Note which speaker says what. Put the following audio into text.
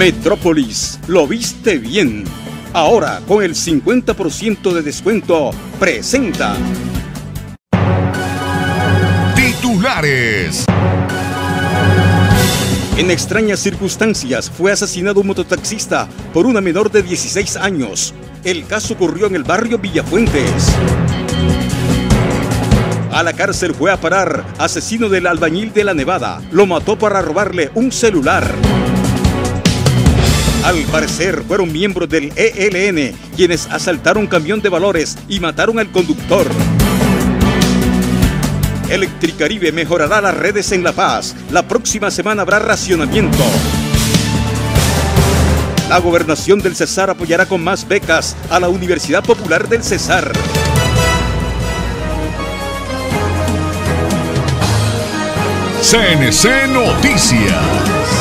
Speaker 1: Metrópolis, lo viste bien. Ahora con el 50% de descuento, presenta
Speaker 2: Titulares.
Speaker 1: En extrañas circunstancias fue asesinado un mototaxista por una menor de 16 años. El caso ocurrió en el barrio Villafuentes. A la cárcel fue a parar asesino del albañil de La Nevada. Lo mató para robarle un celular. Al parecer fueron miembros del ELN quienes asaltaron un camión de valores y mataron al conductor. Electricaribe mejorará las redes en La Paz. La próxima semana habrá racionamiento. La gobernación del Cesar apoyará con más becas a la Universidad Popular del Cesar.
Speaker 2: CNC Noticias.